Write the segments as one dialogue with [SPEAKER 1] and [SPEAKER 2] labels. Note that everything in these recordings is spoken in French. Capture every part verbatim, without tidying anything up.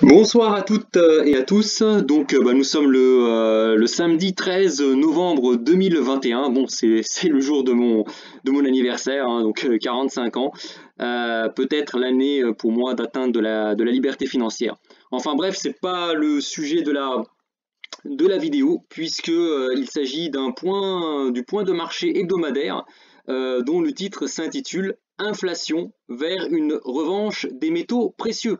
[SPEAKER 1] Bonsoir à toutes euh, et à tous. Donc, euh, bah, nous sommes le, euh, le samedi treize novembre deux mille vingt et un. Bon, c'est c'est le jour de mon de mon anniversaire, hein, donc euh, quarante-cinq ans. Euh, peut-être l'année euh, pour moi d'atteindre de la de la liberté financière. Enfin bref, c'est pas le sujet de la de la vidéo puisque euh, il s'agit d'un point du point de marché hebdomadaire euh, dont le titre s'intitule Inflation vers une revanche des métaux précieux.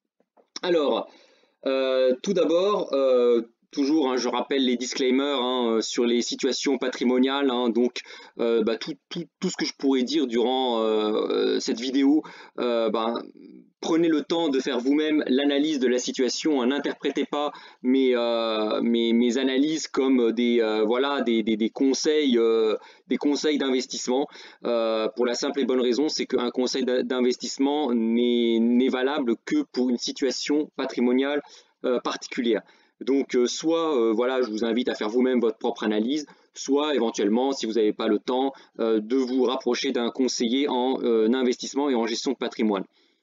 [SPEAKER 1] Alors, euh, tout d'abord, euh, toujours, hein, je rappelle les disclaimers hein, euh, sur les situations patrimoniales. Hein, donc, euh, bah, tout, tout, tout ce que je pourrais dire durant euh, cette vidéo, euh, bah, prenez le temps de faire vous-même l'analyse de la situation. Hein, n'interprétez pas mes, euh, mes, mes, analyses comme des, euh, voilà, des, des, des conseils, euh, des conseils d'investissement. Euh, pour la simple et bonne raison, c'est qu'un conseil d'investissement n'est valable que pour une situation patrimoniale euh, particulière. Donc euh, soit euh, voilà, je vous invite à faire vous-même votre propre analyse, soit éventuellement, si vous n'avez pas le temps, euh, de vous rapprocher d'un conseiller en euh, investissement et en gestion de patrimoine.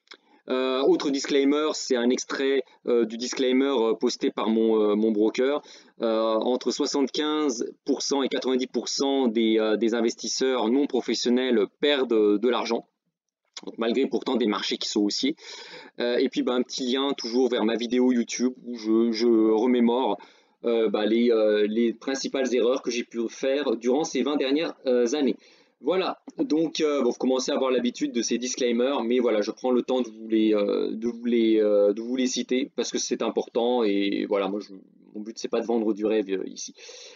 [SPEAKER 1] Euh, autre disclaimer, c'est un extrait euh, du disclaimer euh, posté par mon, euh, mon broker. Euh, entre soixante-quinze pour cent et quatre-vingt-dix pour cent des, euh, des investisseurs non professionnels perdent de l'argent, malgré pourtant des marchés qui sont haussiers. Euh, et puis bah, un petit lien toujours vers ma vidéo YouTube où je, je remémore euh, bah, les, euh, les principales erreurs que j'ai pu faire durant ces vingt dernières euh, années. Voilà, donc euh, bon, vous commencez à avoir l'habitude de ces disclaimers, mais voilà, je prends le temps de vous les, euh, de vous les, euh, de vous les citer parce que c'est important et voilà, moi je, mon but c'est pas de vendre du rêve euh, ici.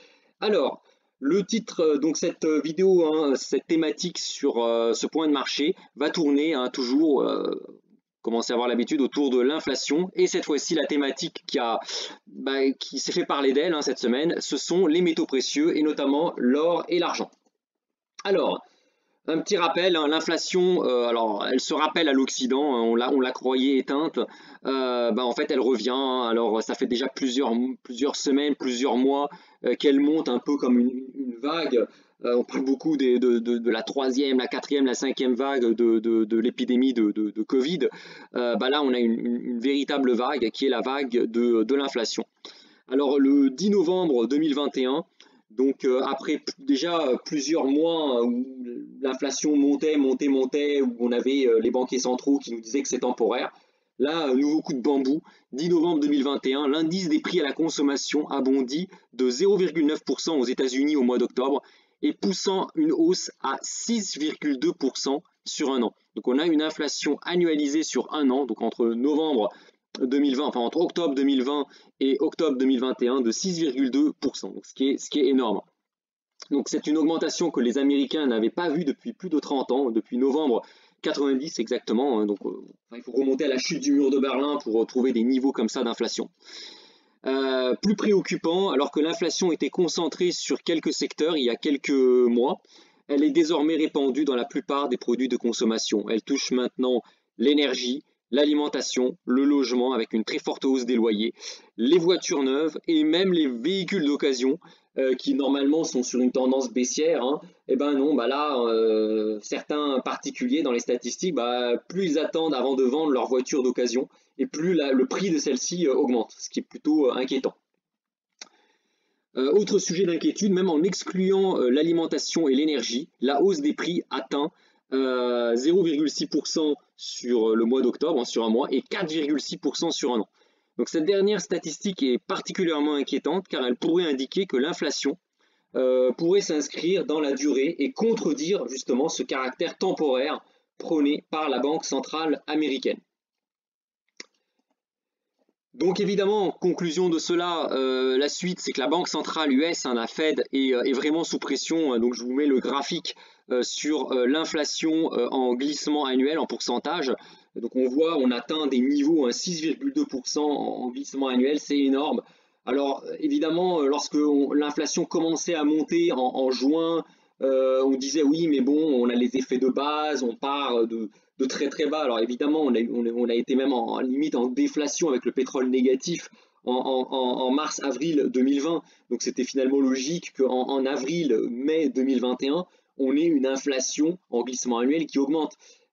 [SPEAKER 1] Alors, le titre, euh, donc cette vidéo, hein, cette thématique sur euh, ce point de marché va tourner hein, toujours, euh, commencez à avoir l'habitude, autour de l'inflation. Et cette fois-ci, la thématique qui, a, bah, qui s'est fait parler d'elle hein, cette semaine, ce sont les métaux précieux et notamment l'or et l'argent. Alors, un petit rappel, hein, l'inflation, euh, alors elle se rappelle à l'Occident, hein, on la, on la croyait éteinte, euh, bah, en fait elle revient, hein, alors ça fait déjà plusieurs, plusieurs semaines, plusieurs mois euh, qu'elle monte un peu comme une, une vague. Euh, on parle beaucoup des, de, de, de, la troisième, la quatrième, la cinquième vague de, de, de l'épidémie de, de, de Covid. Euh, bah là on a une, une, une, véritable vague qui est la vague de, de l'inflation. Alors le dix novembre deux mille vingt et un, donc euh, après déjà plusieurs mois où l'inflation montait, montait, montait, où on avait euh, les banquiers centraux qui nous disaient que c'est temporaire, là, un nouveau coup de bambou, dix novembre deux mille vingt et un, l'indice des prix à la consommation a bondi de zéro virgule neuf pour cent aux États-Unis au mois d'octobre et poussant une hausse à six virgule deux pour cent sur un an. Donc on a une inflation annualisée sur un an, donc entre novembre deux mille vingt, enfin entre octobre deux mille vingt et octobre deux mille vingt et un de six virgule deux pour cent, donc ce qui est, ce qui est énorme. Donc c'est une augmentation que les Américains n'avaient pas vue depuis plus de trente ans, depuis novembre quatre-vingt-dix exactement. Donc euh, il faut remonter à la chute du mur de Berlin pour retrouver des niveaux comme ça d'inflation. Euh, plus préoccupant, alors que l'inflation était concentrée sur quelques secteurs il y a quelques mois, elle est désormais répandue dans la plupart des produits de consommation. Elle touche maintenant l'énergie, l'alimentation, le logement avec une très forte hausse des loyers, les voitures neuves et même les véhicules d'occasion euh, qui normalement sont sur une tendance baissière. Hein. Et ben non, bah là, euh, certains particuliers dans les statistiques, bah, plus ils attendent avant de vendre leur voiture d'occasion et plus la, le prix de celle-ci euh, augmente, ce qui est plutôt euh, inquiétant. Euh, autre sujet d'inquiétude, même en excluant euh, l'alimentation et l'énergie, la hausse des prix atteint euh, zéro virgule six pour cent sur le mois d'octobre, hein, sur un mois, et quatre virgule six pour cent sur un an. Donc cette dernière statistique est particulièrement inquiétante car elle pourrait indiquer que l'inflation euh, pourrait s'inscrire dans la durée et contredire justement ce caractère temporaire prôné par la Banque centrale américaine. Donc évidemment, en conclusion de cela, euh, la suite, c'est que la Banque centrale U S, hein, la Fed, est, est, vraiment sous pression. Donc je vous mets le graphique euh, sur euh, l'inflation euh, en glissement annuel, en pourcentage. Donc on voit, on atteint des niveaux, hein, six virgule deux pour cent en glissement annuel, c'est énorme. Alors évidemment, lorsque l'inflation commençait à monter en, en juin, euh, on disait oui, mais bon, on a les effets de base, on part de, de très très bas. Alors évidemment, on a, on a été même en, en limite en déflation avec le pétrole négatif en, en, en mars-avril deux mille vingt. Donc c'était finalement logique qu'en en avril-mai deux mille vingt et un, on ait une inflation en glissement annuel qui augmente.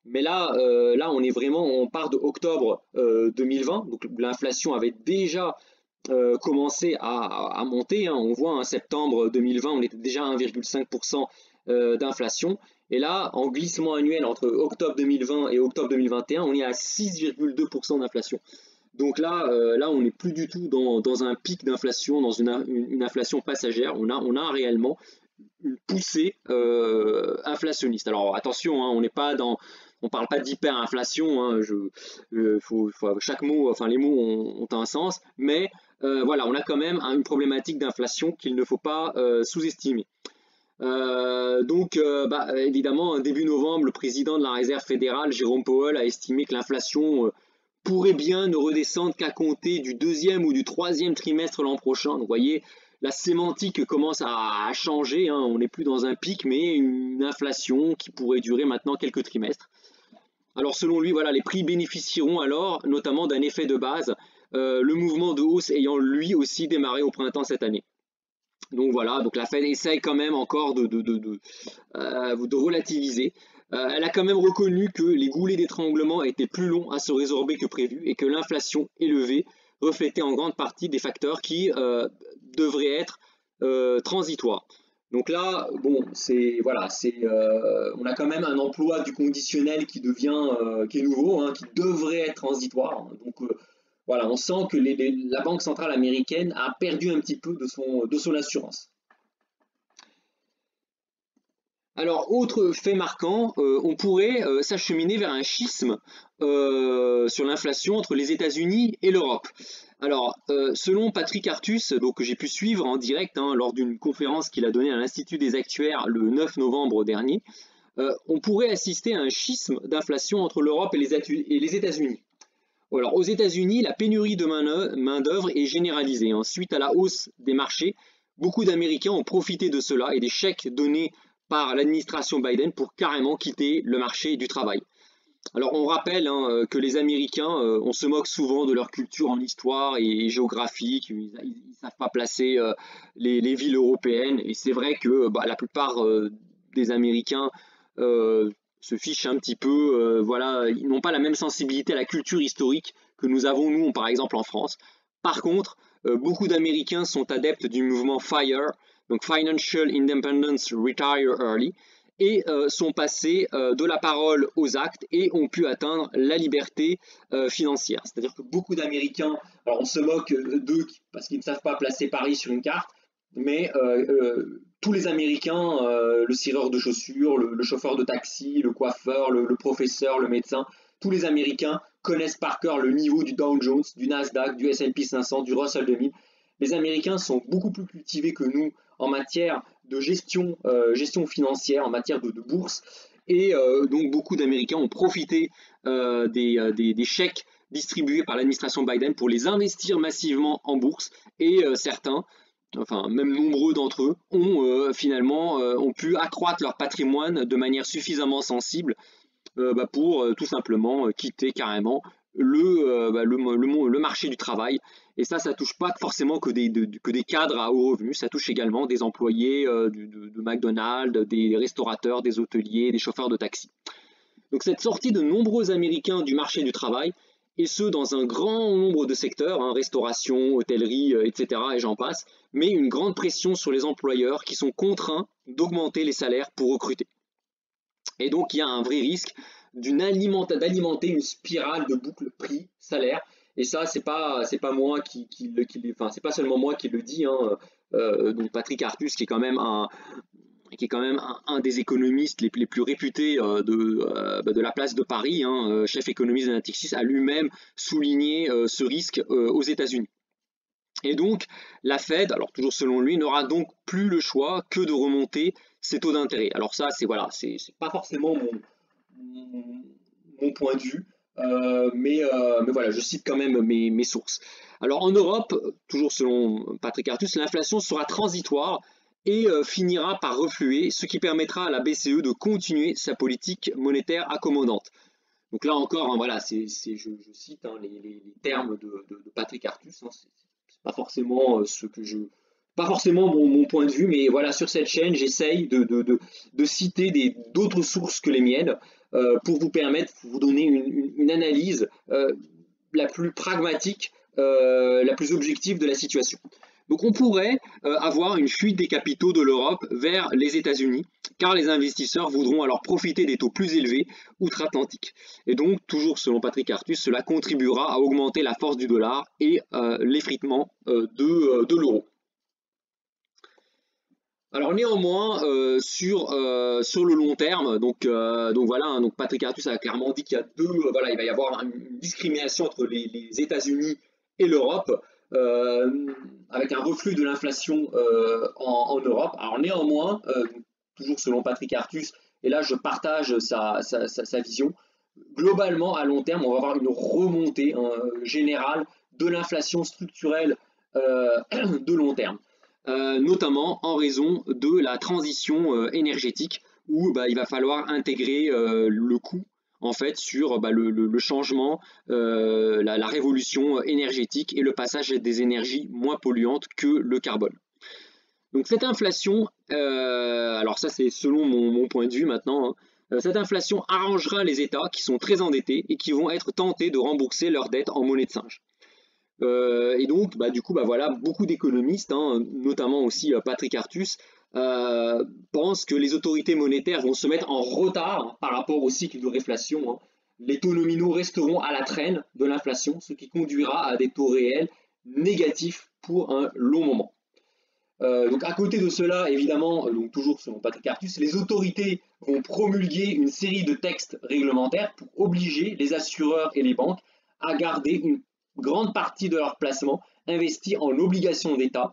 [SPEAKER 1] Mais là, euh, là, on est vraiment, on part de octobre euh, deux mille vingt, donc l'inflation avait déjà euh, commencé à, à monter, hein. On voit en septembre deux mille vingt, on était déjà à un virgule cinq pour cent euh, d'inflation. Et là, en glissement annuel entre octobre deux mille vingt et octobre deux mille vingt et un, on est à six virgule deux pour cent d'inflation. Donc là, euh, là, on n'est plus du tout dans, dans un pic d'inflation, dans une, une, une inflation passagère. On a, on a réellement une poussée euh, inflationniste. Alors attention, hein, on n'est pas dans, on parle pas d'hyperinflation. Hein, je, euh, faut, faut, chaque mot, enfin les mots ont, ont un sens, mais euh, voilà, on a quand même une problématique d'inflation qu'il ne faut pas euh, sous-estimer. Euh, donc, euh, bah, évidemment, début novembre, le président de la Réserve fédérale, Jérôme Powell, a estimé que l'inflation euh, pourrait bien ne redescendre qu'à compter du deuxième ou du troisième trimestre l'an prochain. Donc, vous voyez, la sémantique commence à, à changer. Hein. On n'est plus dans un pic, mais une inflation qui pourrait durer maintenant quelques trimestres. Alors, selon lui, voilà, les prix bénéficieront alors notamment d'un effet de base, euh, le mouvement de hausse ayant lui aussi démarré au printemps cette année. Donc voilà, donc la Fed essaye quand même encore de, de, de, de, euh, de relativiser. Euh, elle a quand même reconnu que les goulets d'étranglement étaient plus longs à se résorber que prévu et que l'inflation élevée reflétait en grande partie des facteurs qui euh, devraient être euh, transitoires. Donc là, bon, c'est voilà, c'est euh, on a quand même un emploi du conditionnel qui devient, euh, qui est nouveau, hein, qui devrait être transitoire. Donc euh, voilà, on sent que les, les, la Banque centrale américaine a perdu un petit peu de son, de son assurance. Alors, autre fait marquant, euh, on pourrait euh, s'acheminer vers un schisme euh, sur l'inflation entre les États-Unis et l'Europe. Alors, euh, selon Patrick Artus, donc, que j'ai pu suivre en direct hein, lors d'une conférence qu'il a donnée à l'Institut des actuaires le neuf novembre dernier, euh, on pourrait assister à un schisme d'inflation entre l'Europe et les États-Unis. Alors, aux États-Unis, la pénurie de main-d'œuvre est généralisée. Suite à la hausse des marchés, beaucoup d'Américains ont profité de cela et des chèques donnés par l'administration Biden pour carrément quitter le marché du travail. Alors, on rappelle hein, que les Américains, euh, on se moque souvent de leur culture en histoire et géographie, qu'ils ne savent pas placer euh, les, les villes européennes. Et c'est vrai que bah, la plupart euh, des Américains euh, se fichent un petit peu, euh, voilà, ils n'ont pas la même sensibilité à la culture historique que nous avons nous, par exemple en France. Par contre, euh, beaucoup d'Américains sont adeptes du mouvement FIRE, donc Financial Independence Retire Early, et euh, sont passés euh, de la parole aux actes et ont pu atteindre la liberté euh, financière. C'est-à-dire que beaucoup d'Américains, alors on se moque d'eux parce qu'ils ne savent pas placer Paris sur une carte, mais euh, euh, tous les Américains, euh, le cireur de chaussures, le, le chauffeur de taxi, le coiffeur, le, le professeur, le médecin, tous les Américains connaissent par cœur le niveau du Dow Jones, du Nasdaq, du S and P cinq cents, du Russell deux mille. Les Américains sont beaucoup plus cultivés que nous en matière de gestion, euh, gestion financière, en matière de, de bourse. Et euh, donc beaucoup d'Américains ont profité euh, des, des, des chèques distribués par l'administration Biden pour les investir massivement en bourse. Et euh, certains, enfin même nombreux d'entre eux, ont euh, finalement euh, ont pu accroître leur patrimoine de manière suffisamment sensible euh, bah, pour euh, tout simplement euh, quitter carrément le, euh, bah, le, le, le marché du travail. Et ça, ça touche pas forcément que des, de, que des cadres à haut revenu, ça touche également des employés euh, de, de, de McDonald's, des restaurateurs, des hôteliers, des chauffeurs de taxi. Donc cette sortie de nombreux Américains du marché du travail, et ce dans un grand nombre de secteurs, hein, restauration, hôtellerie, euh, et cetera, et j'en passe, met une grande pression sur les employeurs qui sont contraints d'augmenter les salaires pour recruter. Et donc il y a un vrai risque d'alimenter une spirale de boucle prix-salaire. Et ça, c'est pas c'est pas moi qui, qui, qui enfin c'est pas seulement moi qui le dis. Hein. Euh, donc Patrick Artus, qui est quand même un qui est quand même un, un des économistes les, les plus réputés euh, de, euh, de la place de Paris, hein, chef économiste de Natixis, a lui-même souligné euh, ce risque euh, aux États-Unis. Et donc, la Fed, alors toujours selon lui, n'aura donc plus le choix que de remonter ses taux d'intérêt. Alors ça, c'est voilà, c'est pas forcément mon, mon, mon, point de vue, euh, mais, euh, mais voilà, je cite quand même mes, mes sources. Alors en Europe, toujours selon Patrick Artus, l'inflation sera transitoire et euh, finira par refluer, ce qui permettra à la B C E de continuer sa politique monétaire accommodante. Donc là encore, hein, voilà, c'est, je, je cite hein, les, les, les termes de, de, de Patrick Artus, hein, c'est pas forcément ce que je, pas forcément mon, mon point de vue, mais voilà, sur cette chaîne, j'essaye de, de, de, de citer d'autres sources que les miennes, euh, pour vous permettre, pour vous donner une, une, une analyse euh, la plus pragmatique, euh, la plus objective de la situation. Donc on pourrait euh, avoir une fuite des capitaux de l'Europe vers les États-Unis, car les investisseurs voudront alors profiter des taux plus élevés outre-Atlantique. Et donc, toujours selon Patrick Artus, cela contribuera à augmenter la force du dollar et euh, l'effritement euh, de, euh, de l'euro. Alors néanmoins, euh, sur, euh, sur le long terme, donc, euh, donc voilà, hein, donc Patrick Artus a clairement dit qu'il y a deux, euh, voilà, il va y avoir une discrimination entre les, les États-Unis et l'Europe, euh, avec un reflux de l'inflation euh, en, en Europe. Alors néanmoins, euh, toujours selon Patrick Artus, et là je partage sa, sa, sa, sa vision, globalement à long terme, on va avoir une remontée hein, générale de l'inflation structurelle euh, de long terme. Euh, notamment en raison de la transition euh, énergétique où bah, il va falloir intégrer euh, le coût en fait sur bah, le, le, le changement, euh, la, la révolution énergétique et le passage à des énergies moins polluantes que le carbone. Donc cette inflation, euh, alors ça c'est selon mon, mon point de vue maintenant, hein, cette inflation arrangera les États qui sont très endettés et qui vont être tentés de rembourser leurs dettes en monnaie de singe. Euh, et donc, bah, du coup, bah, voilà, beaucoup d'économistes, hein, notamment aussi euh, Patrick Artus, euh, pensent que les autorités monétaires vont se mettre en retard hein, par rapport au cycle de réflation. Hein. Les taux nominaux resteront à la traîne de l'inflation, ce qui conduira à des taux réels négatifs pour un long moment. Euh, donc à côté de cela, évidemment, donc toujours selon Patrick Artus, les autorités vont promulguer une série de textes réglementaires pour obliger les assureurs et les banques à garder une grande partie de leurs placements investis en obligations d'État,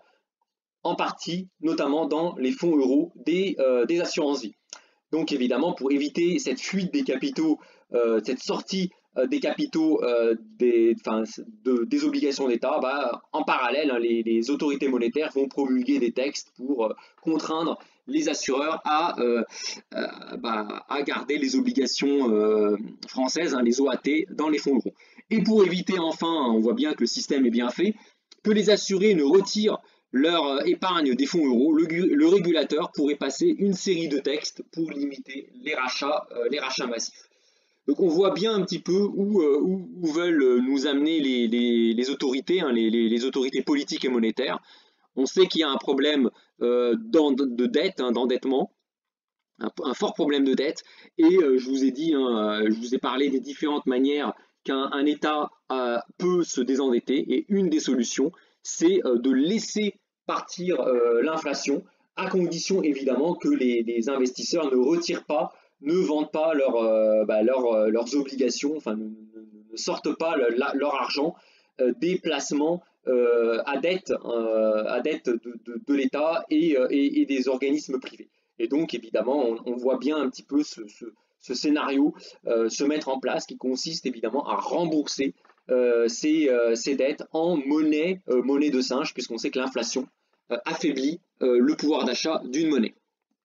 [SPEAKER 1] en partie notamment dans les fonds euros des, euh, des assurances-vie. Donc évidemment, pour éviter cette fuite des capitaux, euh, cette sortie euh, des capitaux euh, des, de, des obligations d'État, bah, en parallèle, hein, les, les autorités monétaires vont promulguer des textes pour euh, contraindre les assureurs à, euh, euh, bah, à garder les obligations euh, françaises, hein, les O A T, dans les fonds euros. Et pour éviter enfin, on voit bien que le système est bien fait, que les assurés ne retirent leur épargne des fonds euros, le, le régulateur pourrait passer une série de textes pour limiter les rachats, euh, les rachats massifs. Donc on voit bien un petit peu où, euh, où, où veulent nous amener les, les, les autorités, hein, les, les, les autorités politiques et monétaires. On sait qu'il y a un problème euh, de dette, hein, d'endettement, un, un fort problème de dette, et euh, je vous ai dit, hein, je vous ai parlé des différentes manières qu'un État euh, peut se désendetter, et une des solutions, c'est euh, de laisser partir euh, l'inflation, à condition évidemment que les, les investisseurs ne retirent pas, ne vendent pas leur, euh, bah, leur, leurs obligations, enfin ne, ne sortent pas le, la, leur argent euh, des placements euh, à dette, euh, à dette de, de, de l'État et, et, et des organismes privés. Et donc évidemment, on, on voit bien un petit peu ce, ce, ce scénario euh, se mettre en place qui consiste évidemment à rembourser euh, ces, euh, ces dettes en monnaie, euh, monnaie de singe, puisqu'on sait que l'inflation euh, affaiblit euh, le pouvoir d'achat d'une monnaie.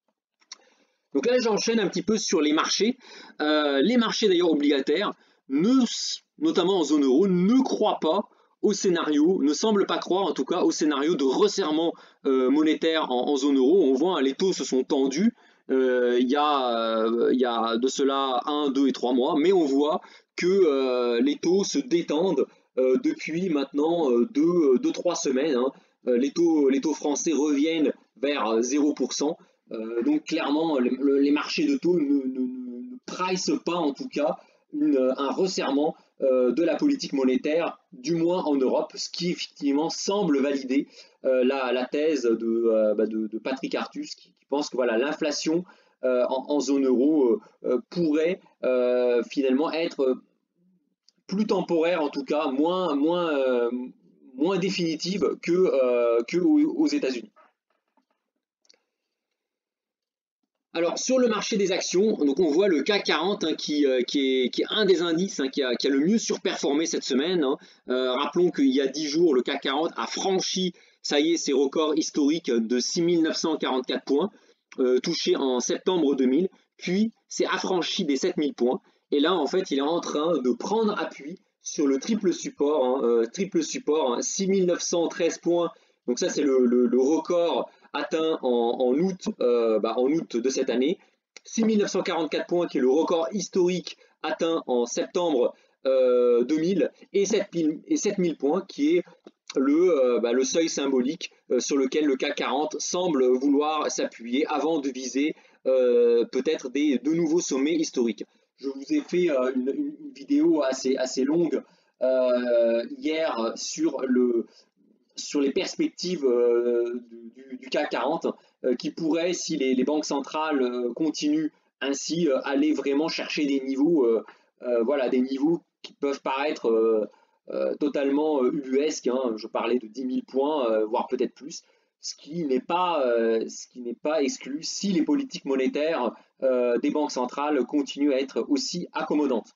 [SPEAKER 1] Donc là, j'enchaîne un petit peu sur les marchés. Euh, les marchés d'ailleurs obligataires, ne, notamment en zone euro, ne croient pas au scénario, ne semblent pas croire en tout cas au scénario de resserrement euh, monétaire en, en zone euro. On voit, hein, les taux se sont tendus. Euh, il, y a, euh, il y a de cela un, deux et trois mois, mais on voit que euh, les taux se détendent euh, depuis maintenant euh, deux, deux, trois semaines. Hein. Euh, les, taux, les taux français reviennent vers zéro pour cent. Euh, donc clairement, les, les marchés de taux ne, ne, ne price pas en tout cas une, un resserrement euh, de la politique monétaire, du moins en Europe, ce qui effectivement semble valider euh, la, la thèse de, euh, bah de, de Patrick Artus, qui, qui pense que voilà, l'inflation euh, en, en zone euro euh, pourrait euh, finalement être plus temporaire, en tout cas moins, moins, euh, moins définitive que, euh, que aux, aux États-Unis. Alors sur le marché des actions, donc on voit le C A C quarante hein, qui, euh, qui, est, qui est un des indices hein, qui, a, qui a le mieux surperformé cette semaine. Hein. Euh, rappelons qu'il y a dix jours, le C A C quarante a franchi, ça y est, ses records historiques de six mille neuf cent quarante-quatre points, euh, touchés en septembre deux mille, puis s'est affranchi des sept mille points. Et là, en fait, il est en train de prendre appui sur le triple support, hein, euh, triple support, hein, six mille neuf cent treize points. Donc ça, c'est le, le, le record atteint en, en, août, euh, bah, en août de cette année, six mille neuf cent quarante-quatre points, qui est le record historique atteint en septembre euh, deux mille, et sept mille points, qui est le, euh, bah, le seuil symbolique euh, sur lequel le C A C quarante semble vouloir s'appuyer avant de viser euh, peut-être des de nouveaux sommets historiques. Je vous ai fait euh, une, une, vidéo assez, assez longue euh, hier sur, le, sur les perspectives euh, du, du C A C quarante euh, qui pourraient, si les, les banques centrales euh, continuent ainsi, euh, aller vraiment chercher des niveaux, euh, euh, voilà, des niveaux qui peuvent paraître euh, euh, totalement euh, ubuesques. Hein. Je parlais de dix mille points, euh, voire peut-être plus, ce qui n'est pas, euh, ce qui n'est pas exclu si les politiques monétaires euh, des banques centrales continuent à être aussi accommodantes.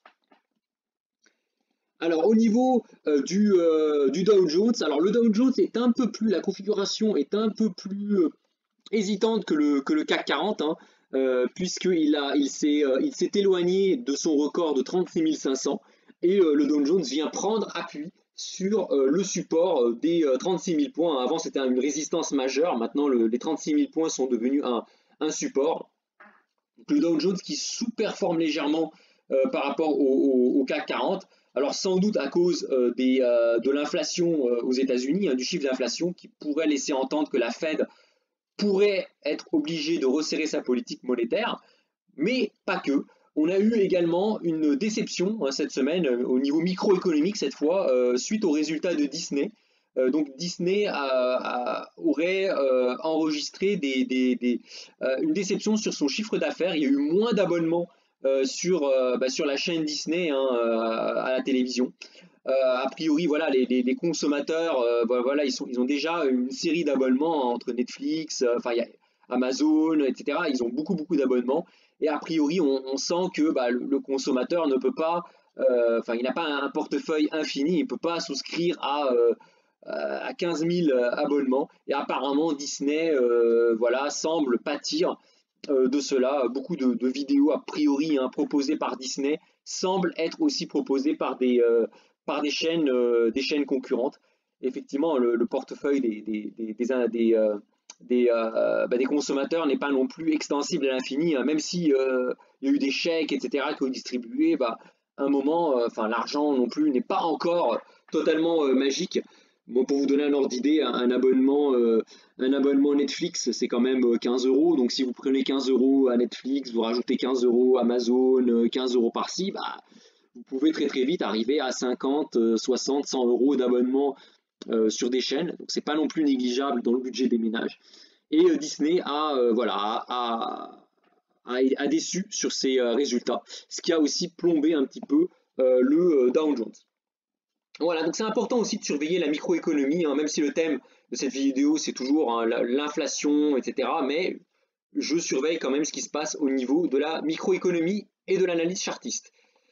[SPEAKER 1] Alors au niveau euh, du, euh, du Dow Jones, alors le Dow Jones est un peu plus, la configuration est un peu plus euh, hésitante que le, que le C A C quarante, hein, euh, puisqu'il a, il s'est, euh, il s'est éloigné de son record de trente-six mille cinq cents et euh, le Dow Jones vient prendre appui sur euh, le support des euh, trente-six mille points. Avant c'était une résistance majeure, maintenant le, les trente-six mille points sont devenus un, un support. Donc, le Dow Jones qui sous-performe légèrement euh, par rapport au, au, au C A C quarante. Alors sans doute à cause euh, des, euh, de l'inflation euh, aux États-Unis, hein, du chiffre d'inflation qui pourrait laisser entendre que la Fed pourrait être obligée de resserrer sa politique monétaire, mais pas que. On a eu également une déception hein, cette semaine euh, au niveau microéconomique cette fois, euh, suite aux résultats de Disney. Euh, donc Disney a, a, aurait euh, enregistré des, des, des, euh, une déception sur son chiffre d'affaires. Il y a eu moins d'abonnements euh, sur, euh, bah, sur la chaîne Disney hein, euh, à la télévision. Euh, a priori, voilà, les, les, les consommateurs, euh, bah, voilà, ils, sont, ils ont déjà une série d'abonnements entre Netflix, euh, enfin, il y a Amazon, et cetera. Ils ont beaucoup, beaucoup d'abonnements. Et a priori, on, on sent que bah, le, le consommateur ne peut pas, euh, enfin, il n'a pas un portefeuille infini, il ne peut pas souscrire à, euh, à quinze mille abonnements. Et apparemment, Disney, euh, voilà, semble pâtir euh, de cela. Beaucoup de, de vidéos, a priori, hein, proposées par Disney semblent être aussi proposées par des, euh, par des chaînes, euh, des chaînes concurrentes. Effectivement, le, le portefeuille des, des, des, des, des euh, des, euh, bah, des consommateurs n'est pas non plus extensible à l'infini, hein. Même si euh, il y a eu des chèques, et cetera, qui ont distribué, bah, à un moment, enfin, euh, l'argent non plus n'est pas encore totalement euh, magique. Bon, pour vous donner un ordre d'idée, un, un abonnement, euh, un abonnement Netflix, c'est quand même quinze euros. Donc, si vous prenez quinze euros à Netflix, vous rajoutez quinze euros Amazon, quinze euros par-ci, bah, vous pouvez très très vite arriver à cinquante, soixante, cent euros d'abonnement euh, sur des chaînes. Donc, c'est pas non plus négligeable dans le budget des ménages. Et euh, Disney a, euh, voilà, a, a, a, déçu sur ses euh, résultats, ce qui a aussi plombé un petit peu euh, le euh, Dow Jones. Voilà, donc c'est important aussi de surveiller la microéconomie, hein, même si le thème de cette vidéo c'est toujours hein, l'inflation, et cetera. Mais je surveille quand même ce qui se passe au niveau de la microéconomie et de l'analyse chartiste.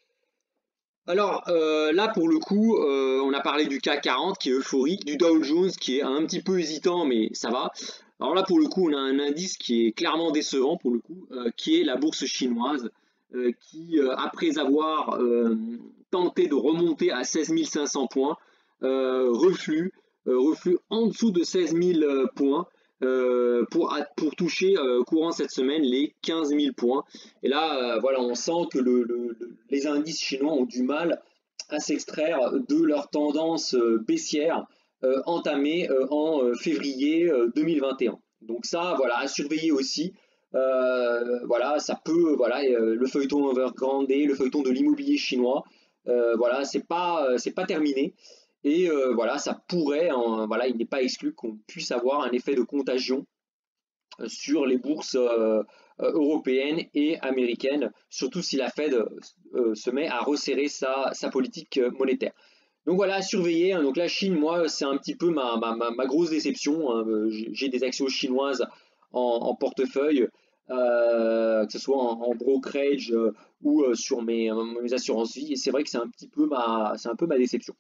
[SPEAKER 1] Alors euh, là pour le coup, euh, on a parlé du C A C quarante qui est euphorique, du Dow Jones qui est un petit peu hésitant mais ça va. Alors là pour le coup on a un indice qui est clairement décevant pour le coup, euh, qui est la bourse chinoise, euh, qui euh, après avoir euh, tenté de remonter à seize mille cinq cents points, euh, reflue, euh, reflue en dessous de seize mille points. Euh, pour, pour toucher euh, courant cette semaine les quinze mille points. Et là, euh, voilà, on sent que le, le, le, les indices chinois ont du mal à s'extraire de leur tendance euh, baissière euh, entamée euh, en euh, février euh, deux mille vingt et un. Donc ça, voilà, à surveiller aussi. Euh, voilà, ça peut, voilà, euh, le feuilleton Evergrande, le feuilleton de l'immobilier chinois, euh, voilà, c'est pas, c'est pas terminé. Et euh, voilà, ça pourrait, hein, voilà, il n'est pas exclu qu'on puisse avoir un effet de contagion sur les bourses euh, européennes et américaines, surtout si la Fed euh, se met à resserrer sa, sa politique monétaire. Donc voilà, à surveiller. Hein. Donc la Chine, moi, c'est un petit peu ma, ma, ma, ma grosse déception. Hein. J'ai des actions chinoises en, en portefeuille, euh, que ce soit en, en brokerage euh, ou euh, sur mes, mes assurances vie. Et c'est vrai que c'est un petit peu ma, c'est un peu ma déception.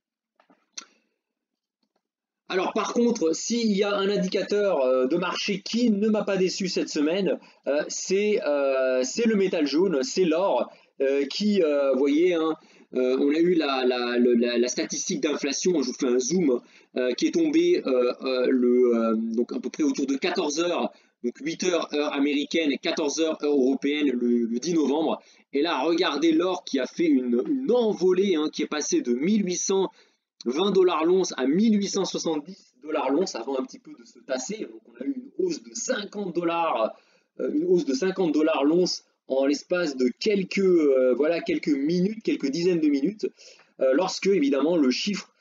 [SPEAKER 1] Alors par contre, s'il y a un indicateur de marché qui ne m'a pas déçu cette semaine, euh, c'est euh, le métal jaune, c'est l'or, euh, qui, euh, vous voyez, hein, euh, on a eu la, la, la, la statistique d'inflation, je vous fais un zoom, euh, qui est tombée euh, euh, le, euh, donc à peu près autour de quatorze heures donc huit heures heure américaine et quatorze heures heure européenne le, le dix novembre. Et là, regardez l'or qui a fait une, une envolée, hein, qui est passé de mille huit cent vingt dollars l'once à mille huit cent soixante-dix dollars l'once avant un petit peu de se tasser. Donc on a eu une hausse de cinquante dollars, euh, une hausse de cinquante dollars l'once en l'espace de quelques, euh, voilà, quelques minutes, quelques dizaines de minutes, euh, lorsque évidemment le chiffre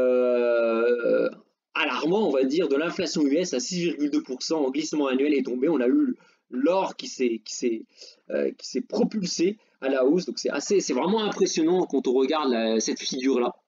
[SPEAKER 1] euh, alarmant, on va dire, de l'inflation U S à six virgule deux pour cent en glissement annuel est tombé. On a eu l'or qui s'est qui s'est euh, qui s'est propulsé à la hausse. Donc c'est assez, c'est vraiment impressionnant quand on regarde la, cette figure là.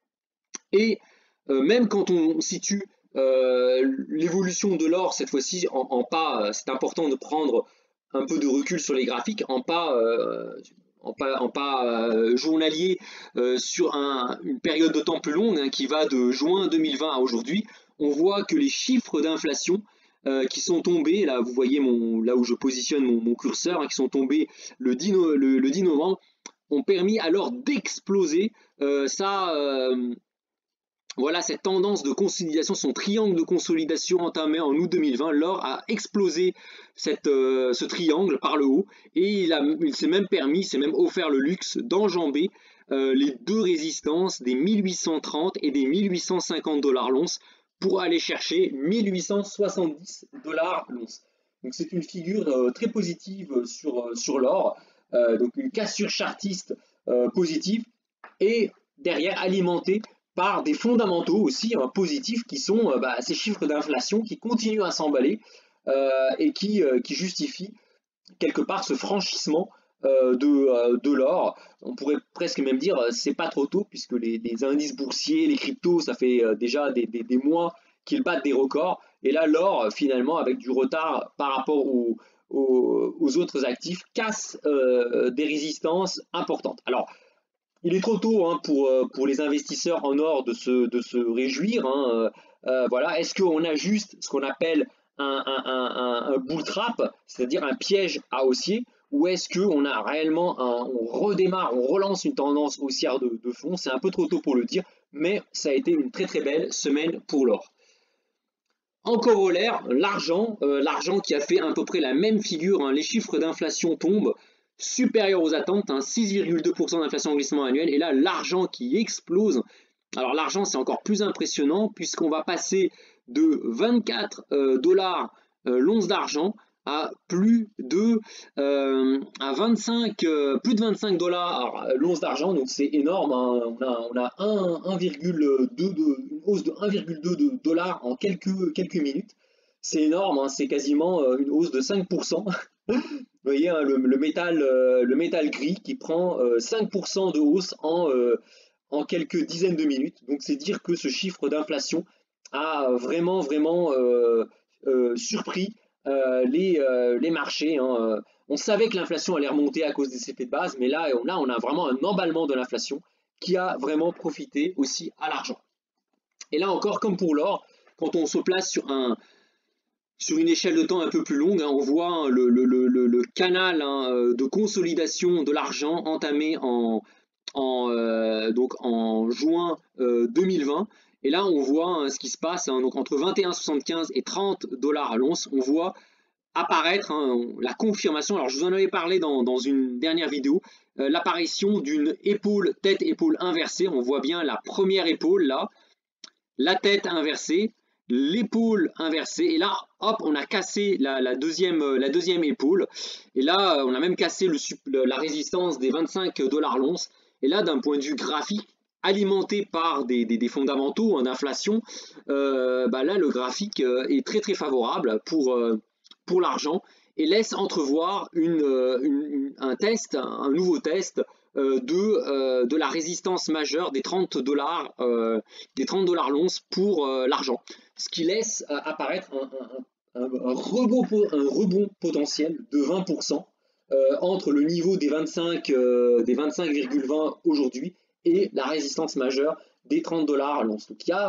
[SPEAKER 1] Et euh, même quand on situe euh, l'évolution de l'or cette fois-ci en, en pas, c'est important de prendre un peu de recul sur les graphiques, en pas, euh, en pas, en pas euh, journalier euh, sur un, une période de temps plus longue, hein, qui va de juin deux mille vingt à aujourd'hui. On voit que les chiffres d'inflation euh, qui sont tombés, là vous voyez mon, là où je positionne mon, mon curseur, hein, qui sont tombés le dix, no, le, le dix novembre, ont permis alors d'exploser euh, ça. Euh, Voilà cette tendance de consolidation, son triangle de consolidation entamé en août deux mille vingt. L'or a explosé cette, euh, ce triangle par le haut et il, il s'est même permis, s'est même offert le luxe d'enjamber euh, les deux résistances des mille huit cent trente et des mille huit cent cinquante dollars l'once pour aller chercher mille huit cent soixante-dix dollars l'once. Donc c'est une figure euh, très positive sur, euh, sur l'or, euh, donc une cassure chartiste euh, positive et derrière alimentée par des fondamentaux aussi, hein, positifs, qui sont euh, bah, ces chiffres d'inflation qui continuent à s'emballer euh, et qui, euh, qui justifient quelque part ce franchissement euh, de, euh, de l'or. On pourrait presque même dire euh, c'est pas trop tôt, puisque les, les indices boursiers, les cryptos, ça fait euh, déjà des, des, des mois qu'ils battent des records. Et là, l'or, finalement, avec du retard par rapport aux, aux, aux autres actifs, casse euh, des résistances importantes. Alors, il est trop tôt, hein, pour, pour les investisseurs en or de se, de se réjouir. Hein. Euh, voilà. Est-ce qu'on a juste ce qu'on appelle un, un, un, un bull trap, c'est-à-dire un piège à haussier, ou est-ce qu'on a réellement un, on redémarre, on relance une tendance haussière de, de fond? C'est un peu trop tôt pour le dire, mais ça a été une très très belle semaine pour l'or. En corollaire, l'argent, euh, l'argent qui a fait à peu près la même figure, hein, les chiffres d'inflation tombent supérieurs aux attentes, hein, six virgule deux pour cent d'inflation en glissement annuel, et là l'argent qui explose. Alors l'argent c'est encore plus impressionnant puisqu'on va passer de vingt-quatre euh, dollars euh, l'once d'argent à plus de euh, à vingt-cinq euh, plus de vingt-cinq dollars l'once d'argent, donc c'est énorme, hein. On a, on a un virgule deux, une hausse de un virgule deux dollars en quelques, quelques minutes. C'est énorme, hein. C'est quasiment une hausse de cinq pour cent. Vous voyez, hein, le, le, métal, euh, le métal gris qui prend euh, cinq pour cent de hausse en, euh, en quelques dizaines de minutes. Donc c'est dire que ce chiffre d'inflation a vraiment vraiment euh, euh, surpris euh, les, euh, les marchés, hein. On savait que l'inflation allait remonter à cause des effets de base, mais là on a, on a vraiment un emballement de l'inflation qui a vraiment profité aussi à l'argent. Et là encore, comme pour l'or, quand on se place sur un sur une échelle de temps un peu plus longue, hein, on voit, hein, le, le, le, le, canal, hein, de consolidation de l'argent entamé en, en, euh, donc en juin euh, deux mille vingt. Et là, on voit, hein, ce qui se passe, hein, donc entre vingt et un virgule soixante-quinze et trente dollars à l'once. On voit apparaître, hein, la confirmation. Alors, je vous en avais parlé dans, dans une dernière vidéo, euh, l'apparition d'une épaule, tête-épaule inversée. On voit bien la première épaule là, la tête inversée, l'épaule inversée, et là hop on a cassé la, la, deuxième, la deuxième épaule, et là on a même cassé le, la résistance des vingt-cinq dollars l'once. Et là, d'un point de vue graphique, alimenté par des, des, des fondamentaux, hein, d'inflation, euh, bah là le graphique euh, est très très favorable pour, euh, pour l'argent et laisse entrevoir une, une, un test, un nouveau test euh, de, euh, de la résistance majeure des trente dollars euh, des trente dollars l'once pour euh, l'argent, ce qui laisse euh, apparaître un, un, un, un, rebond, un rebond potentiel de vingt pour cent euh, entre le niveau des vingt-cinq euh, des vingt-cinq virgule vingt aujourd'hui et la résistance majeure des trente dollars l'once. Donc il y a,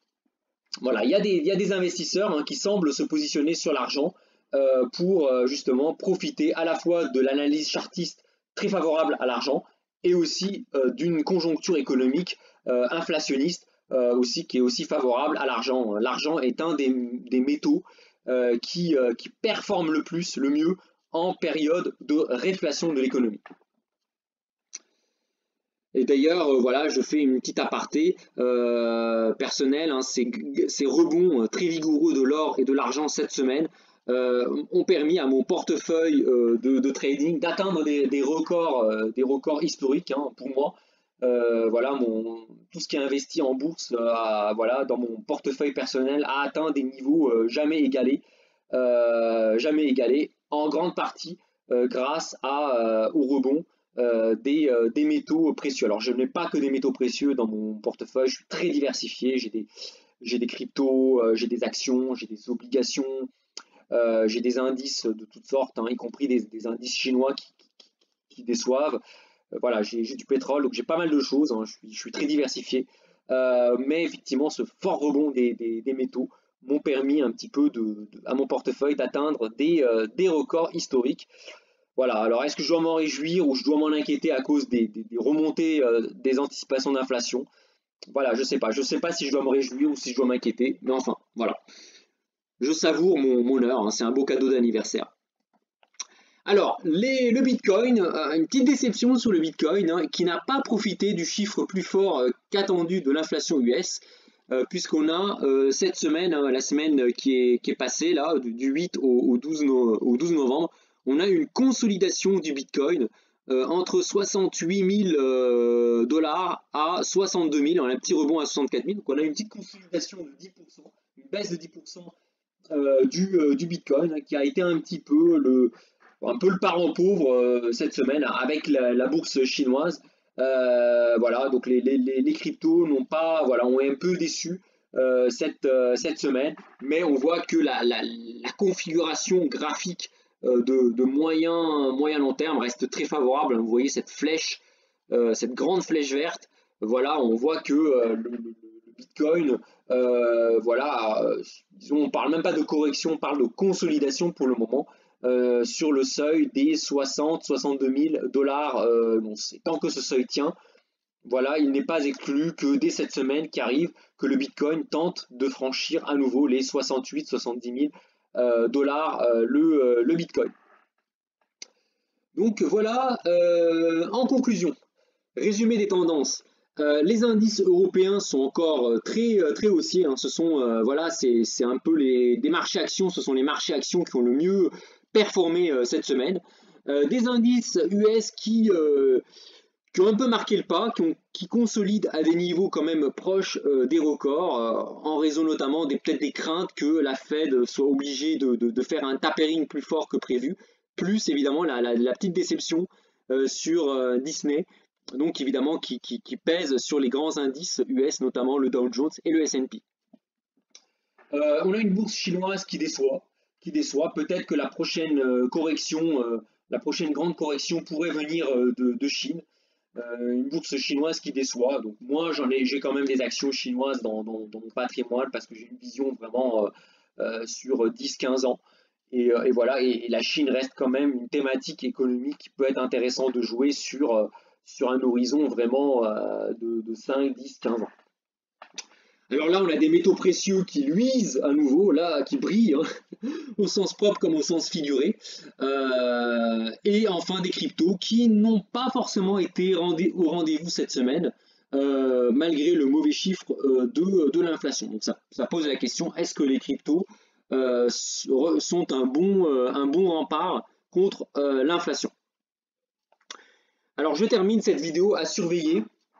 [SPEAKER 1] voilà, il y a des, il y a des investisseurs, hein, qui semblent se positionner sur l'argent euh, pour euh, justement profiter à la fois de l'analyse chartiste très favorable à l'argent et aussi euh, d'une conjoncture économique euh, inflationniste euh, aussi qui est aussi favorable à l'argent. L'argent est un des, des métaux euh, qui, euh, qui performent le plus, le mieux, en période de réflation de l'économie. Et d'ailleurs, euh, voilà, je fais une petite aparté euh, personnelle, hein, ces, ces rebonds très vigoureux de l'or et de l'argent cette semaine euh, ont permis à mon portefeuille euh, de, de trading d'atteindre des, des records, euh, des records historiques hein, pour moi. Euh, voilà, mon, tout ce qui est investi en bourse, euh, a, voilà, dans mon portefeuille personnel a atteint des niveaux euh, jamais égalés, euh, jamais égalés, en grande partie euh, grâce à, euh, au rebond euh, des, euh, des métaux précieux. Alors, je n'ai pas que des métaux précieux dans mon portefeuille, je suis très diversifié, j'ai des, j'ai des cryptos, euh, j'ai des actions, j'ai des obligations, euh, j'ai des indices de toutes sortes, hein, y compris des, des indices chinois qui, qui, qui déçoivent. Euh, voilà, j'ai du pétrole, donc j'ai pas mal de choses, hein, je, suis, je suis très diversifié. Euh, mais effectivement, ce fort rebond des, des, des métaux m'ont permis un petit peu de, de, à mon portefeuille d'atteindre des, euh, des records historiques. Voilà, alors est-ce que je dois m'en réjouir ou je dois m'en inquiéter à cause des, des, des remontées euh, des anticipations d'inflation? Voilà, je sais pas. Je sais pas si je dois me réjouir ou si je dois m'inquiéter, mais enfin, voilà. Je savoure mon, mon heure, hein, c'est un beau cadeau d'anniversaire. Alors, les, le Bitcoin, euh, une petite déception sur le Bitcoin, hein, qui n'a pas profité du chiffre plus fort euh, qu'attendu de l'inflation U S, euh, puisqu'on a euh, cette semaine, hein, la semaine qui est, qui est passée, là, du, du huit au, au, douze no, au douze novembre, on a une consolidation du Bitcoin euh, entre soixante-huit mille dollars à soixante-deux mille, on a un petit rebond à soixante-quatre mille, donc on a une petite consolidation de dix pour cent, une baisse de dix pour cent euh, du, euh, du Bitcoin, hein, qui a été un petit peu le, un peu le parent pauvre euh, cette semaine avec la, la bourse chinoise. Euh, voilà, donc les, les, les cryptos n'ont pas, voilà, ont un peu déçu euh, cette, euh, cette semaine, mais on voit que la, la, la configuration graphique euh, de, de moyen, moyen long terme reste très favorable. Vous voyez cette flèche, euh, cette grande flèche verte. Voilà, on voit que euh, le, le, le Bitcoin, euh, voilà, euh, disons, on parle même pas de correction, on parle de consolidation pour le moment. Euh, sur le seuil des soixante à soixante-deux mille dollars. Euh, bon, tant que ce seuil tient, voilà, il n'est pas exclu que dès cette semaine qui arrive, que le Bitcoin tente de franchir à nouveau les soixante-huit à soixante-dix mille euh, dollars euh, le, euh, le Bitcoin. Donc voilà, euh, en conclusion, résumé des tendances. Euh, les indices européens sont encore euh, très très haussiers. Hein. Ce sont euh, voilà, c'est un peu les des marchés actions. Ce sont les marchés actions qui ont le mieux performé euh, cette semaine. Euh, des indices U S qui euh, qui ont un peu marqué le pas, qui, ont, qui consolident à des niveaux quand même proches euh, des records, euh, en raison notamment des peut-être des craintes que la Fed soit obligée de, de, de faire un tapering plus fort que prévu, plus évidemment la, la, la petite déception euh, sur euh, Disney, donc évidemment qui, qui, qui pèse sur les grands indices U S, notamment le Dow Jones et le S and P. Euh, on a une bourse chinoise qui déçoit, qui déçoit. Peut-être que la prochaine euh, correction, euh, la prochaine grande correction pourrait venir euh, de, de Chine. Euh, une bourse chinoise qui déçoit. Donc moi, j'en ai, j'ai quand même des actions chinoises dans, dans, dans mon patrimoine parce que j'ai une vision vraiment euh, euh, sur dix quinze ans. Et, euh, et voilà, et, et, la Chine reste quand même une thématique économique qui peut être intéressante de jouer sur, euh, sur un horizon vraiment euh, de, de cinq, dix, quinze ans. Alors là, on a des métaux précieux qui luisent à nouveau, là, qui brillent, hein, au sens propre comme au sens figuré. Euh, et enfin, des cryptos qui n'ont pas forcément été rendez au rendez-vous cette semaine, euh, malgré le mauvais chiffre euh, de, de l'inflation. Donc ça, ça pose la question, est-ce que les cryptos euh, sont un bon, euh, un bon rempart contre euh, l'inflation? Alors je termine cette vidéo à surveiller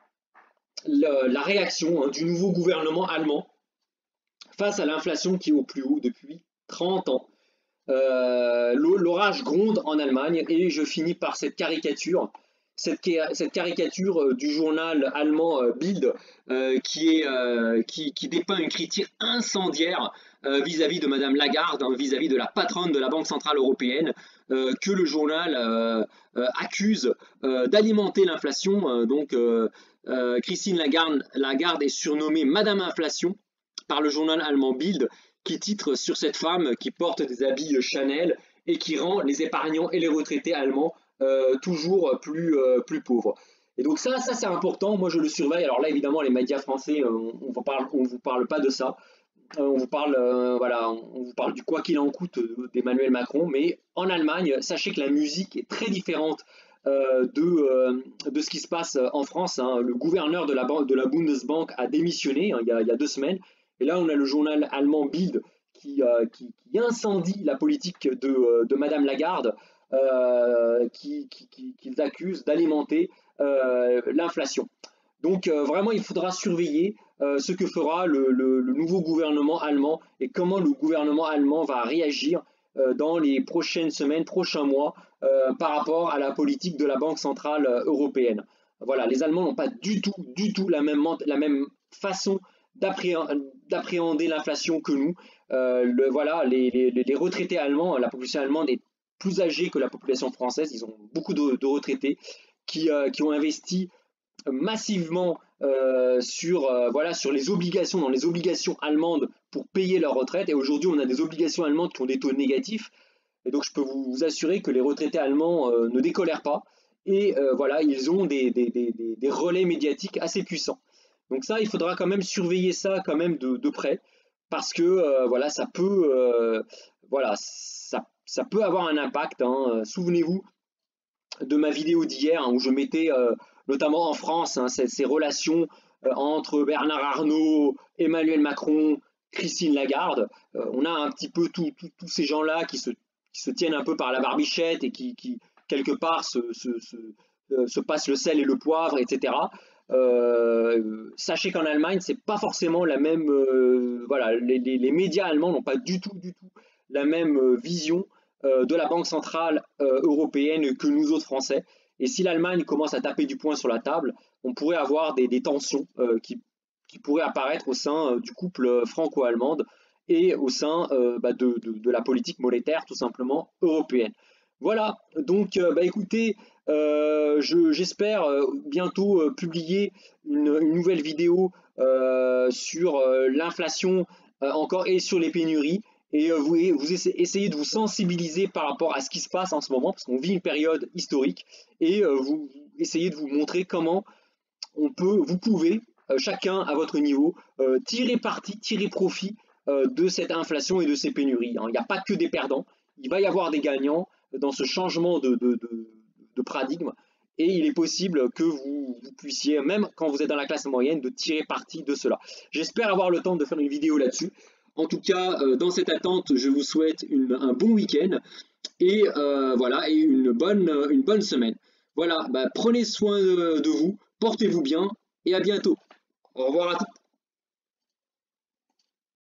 [SPEAKER 1] la, la réaction hein, du nouveau gouvernement allemand face à l'inflation qui est au plus haut depuis trente ans. Euh, L'orage gronde en Allemagne et je finis par cette caricature, cette, cette caricature euh, du journal allemand euh, Bild euh, qui, est, euh, qui, qui dépeint une critique incendiaire vis-à-vis euh, -vis de Madame Lagarde, vis-à-vis hein, -vis de la patronne de la Banque Centrale Européenne, euh, que le journal euh, euh, accuse euh, d'alimenter l'inflation. Euh, donc euh, euh, Christine Lagarde, Lagarde est surnommée Madame Inflation par le journal allemand Bild, qui titre sur cette femme qui porte des habits Chanel et qui rend les épargnants et les retraités allemands euh, toujours plus, euh, plus pauvres. Et donc ça, ça c'est important, moi je le surveille. Alors là évidemment les médias français, euh, on ne vous, vous parle pas de ça. on vous parle, euh, voilà, on vous parle du quoi qu'il en coûte d'Emmanuel Macron, mais en Allemagne, sachez que la musique est très différente euh, de, euh, de ce qui se passe en France. Hein. Le gouverneur de la, de la Bundesbank a démissionné hein, il, y a, il y a deux semaines, et là on a le journal allemand Bild qui, euh, qui, qui incendie la politique de, de Madame Lagarde, euh, qui, qui, qui, qu'ils accusent d'alimenter euh, l'inflation. Donc euh, vraiment, il faudra surveiller euh, ce que fera le, le, le, nouveau gouvernement allemand et comment le gouvernement allemand va réagir euh, dans les prochaines semaines, prochains mois, euh, par rapport à la politique de la Banque centrale européenne. Voilà, les Allemands n'ont pas du tout, du tout la même, la même façon d'appréhender l'inflation que nous. Euh, le, voilà, les, les, les, retraités allemands, la population allemande est plus âgée que la population française. Ils ont beaucoup de, de retraités qui, euh, qui ont investi massivement euh, sur, euh, voilà, sur les obligations, dans les obligations allemandes pour payer leur retraite. Et aujourd'hui, on a des obligations allemandes qui ont des taux négatifs. Et donc, je peux vous assurer que les retraités allemands euh, ne décolèrent pas. Et euh, voilà, ils ont des, des, des, des, relais médiatiques assez puissants. Donc ça, il faudra quand même surveiller ça quand même de, de près. Parce que euh, voilà, ça peut, euh, voilà, ça, ça peut avoir un impact. Hein. Souvenez-vous de ma vidéo d'hier hein, où je mettais euh, notamment en France hein, ces, ces, relations euh, entre Bernard Arnault, Emmanuel Macron, Christine Lagarde. Euh, on a un petit peu tous ces gens-là qui se, qui se tiennent un peu par la barbichette et qui, qui quelque part se, se, se, euh, se passent le sel et le poivre, et cetera. Euh, sachez qu'en Allemagne, c'est pas forcément la même. Euh, voilà, les, les, les médias allemands n'ont pas du tout, du tout la même euh, vision de la Banque centrale euh, européenne que nous autres Français. Et si l'Allemagne commence à taper du poing sur la table, on pourrait avoir des, des tensions euh, qui, qui pourraient apparaître au sein euh, du couple franco-allemande et au sein euh, bah, de, de, de la politique monétaire tout simplement européenne. Voilà, donc euh, bah, écoutez, euh, j'espère euh, bientôt euh, publier une, une, nouvelle vidéo euh, sur euh, l'inflation euh, encore et sur les pénuries. Et vous, vous essayez de vous sensibiliser par rapport à ce qui se passe en ce moment, parce qu'on vit une période historique, et vous essayez de vous montrer comment on peut, vous pouvez, chacun à votre niveau, tirer parti, tirer profit de cette inflation et de ces pénuries. Il n'y a pas que des perdants, il va y avoir des gagnants dans ce changement de, de, de, de paradigme, et il est possible que vous, vous puissiez, même quand vous êtes dans la classe moyenne, de tirer parti de cela. J'espère avoir le temps de faire une vidéo là-dessus. En tout cas, euh, dans cette attente, je vous souhaite une, un bon week-end et euh, voilà et une bonne, une bonne semaine. Voilà, bah, prenez soin de, de vous, portez-vous bien et à bientôt. Au revoir à tous.